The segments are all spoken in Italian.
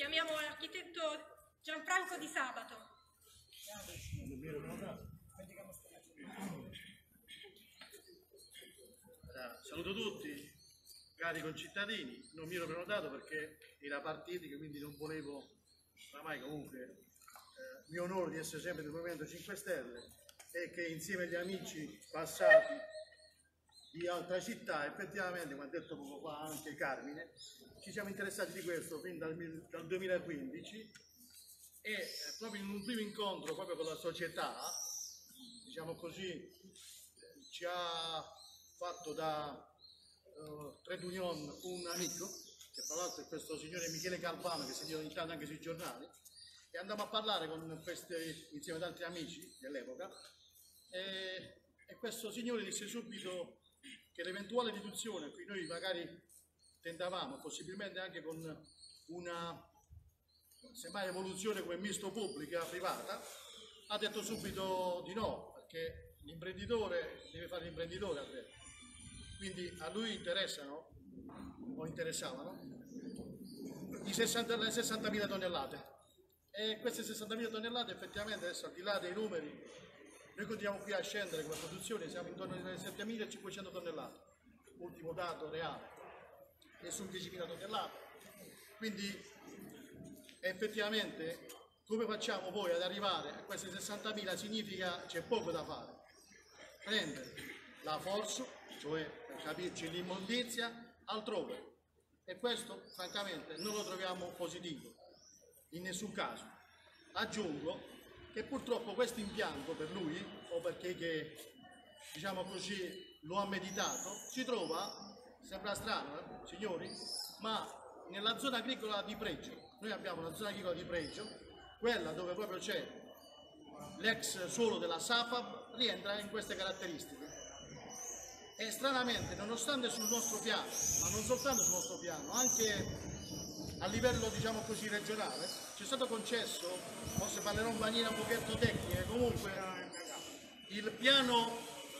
Chiamiamo l'architetto Gianfranco Di Sabato. Saluto tutti, cari concittadini. Non mi ero prenotato perché era partita, quindi non volevo, oramai comunque mi onoro di essere sempre del Movimento 5 Stelle e che insieme agli amici passati di altra città, effettivamente, come ha detto poco fa anche Carmine, ci siamo interessati di questo fin dal 2015 e proprio in un primo incontro proprio con la società, diciamo così, ci ha fatto da Trade Union un amico, che tra l'altro è questo signore Michele Calvano, che si vede ogni tanto anche sui giornali, e andammo a parlare con insieme ad altri amici dell'epoca e questo signore disse subito che l'eventuale riduzione, qui noi magari tentavamo, possibilmente anche con una semmai evoluzione come misto pubblica privata, ha detto subito di no, perché l'imprenditore deve fare l'imprenditore, ha detto. Quindi a lui interessano, o interessavano, le 60.000 tonnellate. E queste 60.000 tonnellate effettivamente adesso, al di là dei numeri, noi continuiamo qui a scendere con la produzione, siamo intorno alle 7.500 tonnellate, ultimo dato reale, e su 10.000 tonnellate. Quindi effettivamente come facciamo poi ad arrivare a queste 60.000 significa c'è poco da fare. Prendere la forza, cioè per capirci l'immondizia, altrove. E questo francamente non lo troviamo positivo, in nessun caso. Aggiungo che purtroppo questo impianto per lui, o perché che, diciamo così, lo ha meditato, si trova, sembra strano, signori, ma nella zona agricola di pregio. Noi abbiamo una zona agricola di pregio, quella dove proprio c'è l'ex suolo della SAFAB, rientra in queste caratteristiche. E stranamente, nonostante sul nostro piano, ma non soltanto sul nostro piano, anche a livello, diciamo così, regionale, ci è stato concesso, forse parlerò in maniera un pochetto tecnica, comunque il piano,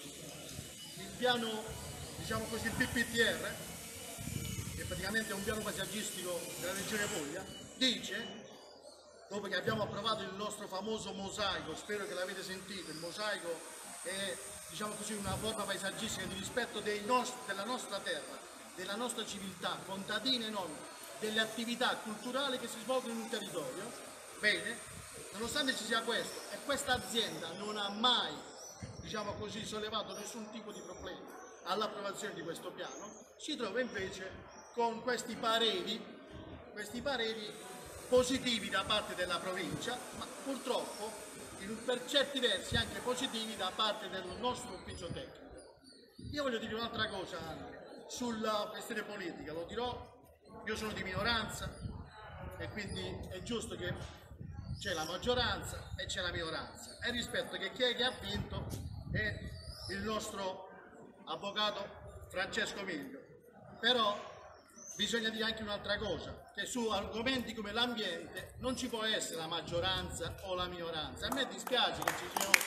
diciamo così, il PPTR, che praticamente è un piano paesaggistico della regione Puglia, dice, dopo che abbiamo approvato il nostro famoso mosaico, spero che l'avete sentito, il mosaico è, diciamo così, una forma paesaggistica di rispetto della nostra terra, della nostra civiltà, contadine e non, delle attività culturali che si svolgono in un territorio. Bene, nonostante ci sia questo, e questa azienda non ha mai, diciamo così, sollevato nessun tipo di problema all'approvazione di questo piano, si trova invece con questi pareri positivi da parte della provincia, ma purtroppo per certi versi anche positivi da parte del nostro ufficio tecnico. Io voglio dire un'altra cosa anche sulla questione politica, lo dirò, io sono di minoranza e quindi è giusto che c'è la maggioranza e c'è la minoranza, e rispetto che chi è che ha vinto è il nostro avvocato Francesco Miglio. Però bisogna dire anche un'altra cosa, che su argomenti come l'ambiente non ci può essere la maggioranza o la minoranza. A me dispiace che ci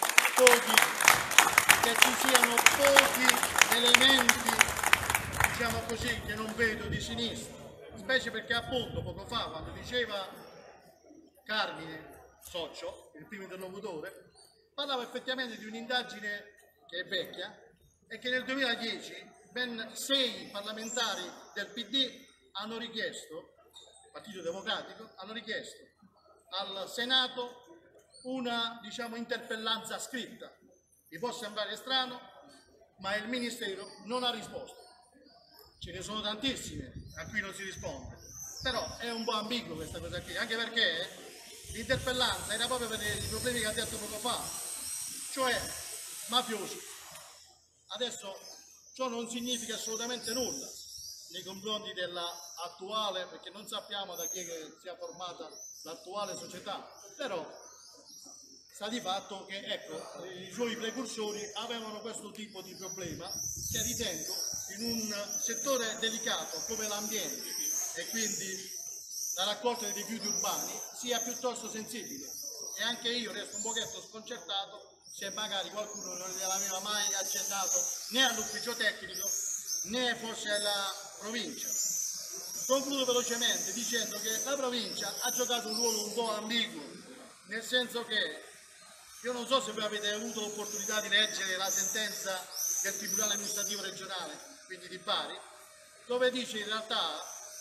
siano pochi elementi, diciamo così, che non vedo di sinistra, specie perché appunto poco fa, quando diceva Carmine Socio, il primo interlocutore, parlava effettivamente di un'indagine che è vecchia e che nel 2010 ben 6 parlamentari del PD hanno richiesto, Partito Democratico, hanno richiesto al Senato una, diciamo, interpellanza scritta. Vi può sembrare strano, ma il Ministero non ha risposto. Ce ne sono tantissime a cui non si risponde, però è un po' ambiguo questa cosa qui, anche perché l'interpellanza era proprio per i problemi che ha detto poco fa, cioè mafiosi. Adesso ciò non significa assolutamente nulla nei confronti dell'attuale, perché non sappiamo da chi è che sia formata l'attuale società, però sta di fatto che, ecco, i suoi precursori avevano questo tipo di problema che ritengo in un settore delicato come l'ambiente e quindi la raccolta dei rifiuti urbani sia piuttosto sensibile, e anche io resto un pochetto sconcertato se magari qualcuno non gliel'aveva mai accennato né all'ufficio tecnico né forse alla provincia. concludo velocemente dicendo che la provincia ha giocato un ruolo un po' ambiguo, nel senso che io non so se voi avete avuto l'opportunità di leggere la sentenza del Tribunale Amministrativo Regionale, quindi di Bari, dove dice in realtà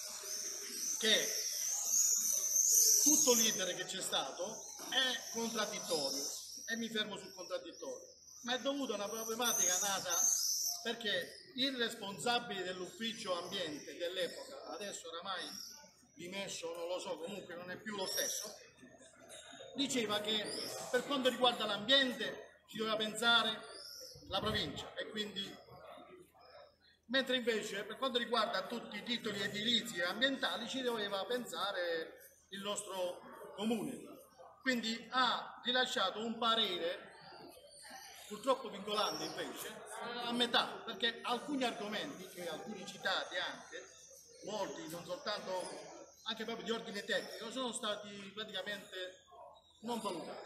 che tutto l'iter che c'è stato è contraddittorio, e mi fermo sul contraddittorio, ma è dovuto a una problematica nata perché il responsabile dell'ufficio ambiente dell'epoca, adesso oramai dimesso, non lo so, comunque non è più lo stesso, diceva che per quanto riguarda l'ambiente ci doveva pensare la provincia, e quindi, mentre invece per quanto riguarda tutti i titoli edilizi e ambientali ci doveva pensare il nostro comune. Quindi ha rilasciato un parere purtroppo vincolante invece a metà, perché alcuni argomenti, che alcuni citati anche, molti non soltanto, anche proprio di ordine tecnico, sono stati praticamente non valutati.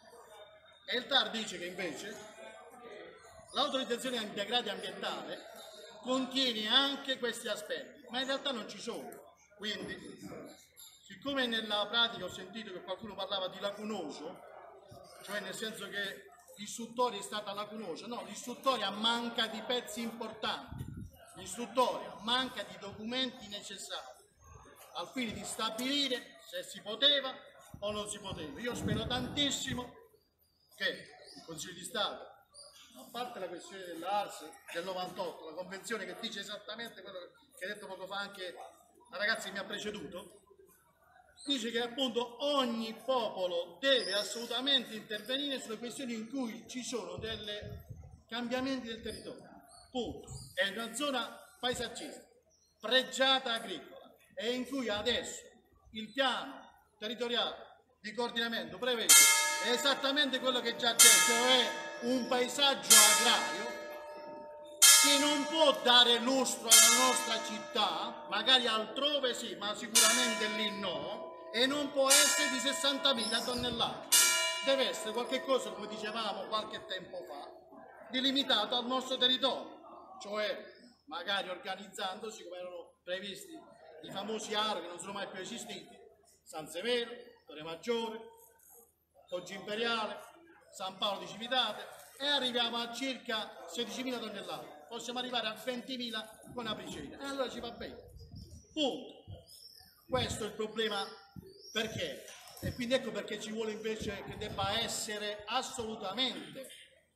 E il TAR dice che invece l'autorizzazione integrata ambientale contiene anche questi aspetti, ma in realtà non ci sono. Quindi, siccome nella pratica ho sentito che qualcuno parlava di lacunoso, cioè nel senso che l'istruttoria è stata lacunosa, no, l'istruttoria manca di pezzi importanti, l'istruttoria manca di documenti necessari al fine di stabilire se si poteva o non si poteva. Io spero tantissimo che il Consiglio di Stato, a parte la questione dell'ARS del 98, la convenzione che dice esattamente quello che ha detto poco fa anche la ragazza che mi ha preceduto, dice che appunto ogni popolo deve assolutamente intervenire sulle questioni in cui ci sono dei cambiamenti del territorio. Punto. È una zona paesaggistica, pregiata agricola, e in cui adesso il piano territoriale di coordinamento prevede esattamente quello che già detto, cioè un paesaggio agrario che non può dare lustro alla nostra città, magari altrove sì, ma sicuramente lì no, e non può essere di 60.000 tonnellate. Deve essere qualcosa, come dicevamo qualche tempo fa, delimitato al nostro territorio, cioè magari organizzandosi come erano previsti i famosi aro che non sono mai più esistiti, San Severo, Torre Maggiore, Poggio Imperiale, San Paolo di Civitate, e arriviamo a circa 16.000 tonnellate, possiamo arrivare a 20.000 con Apricena, e allora ci va bene. Punto. Questo è il problema, perché? E quindi ecco perché ci vuole invece che debba essere assolutamente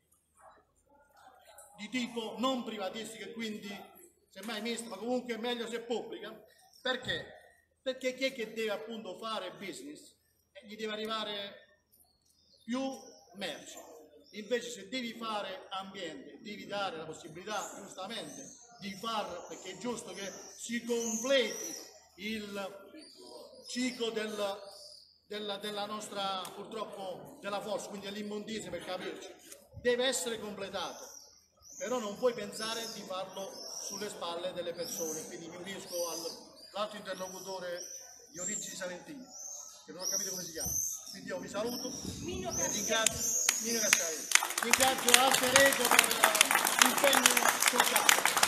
di tipo non privatistico e quindi semmai misto, ma comunque è meglio se pubblica. Perché? Perché chi è che deve appunto fare business gli deve arrivare più merci. Invece se devi fare ambiente, devi dare la possibilità giustamente di farlo, perché è giusto che si completi il ciclo della nostra, purtroppo, della forza, quindi dell'immondizia, per capirci, deve essere completato, però non puoi pensare di farlo sulle spalle delle persone. Quindi mi unisco all'altro interlocutore di origini salentine, che non ho capito come si chiama. Quindi io vi saluto e ringrazio Nino Casciari, ringrazio Alter Ego per l'impegno sociale.